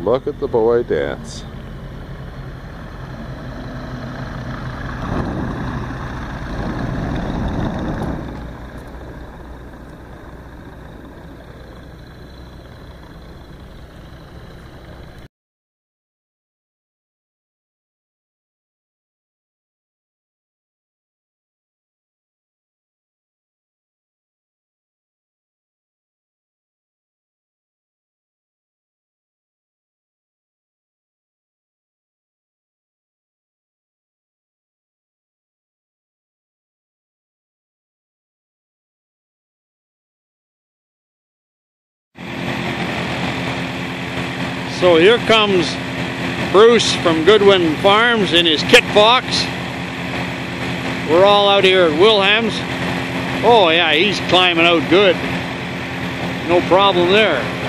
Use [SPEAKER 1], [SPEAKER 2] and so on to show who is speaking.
[SPEAKER 1] Look at the boy dance.
[SPEAKER 2] So here comes Bruce from Goodwin Farms in his kit box. We're all out here at Wilhelm's. Oh yeah, he's climbing out good. No problem there.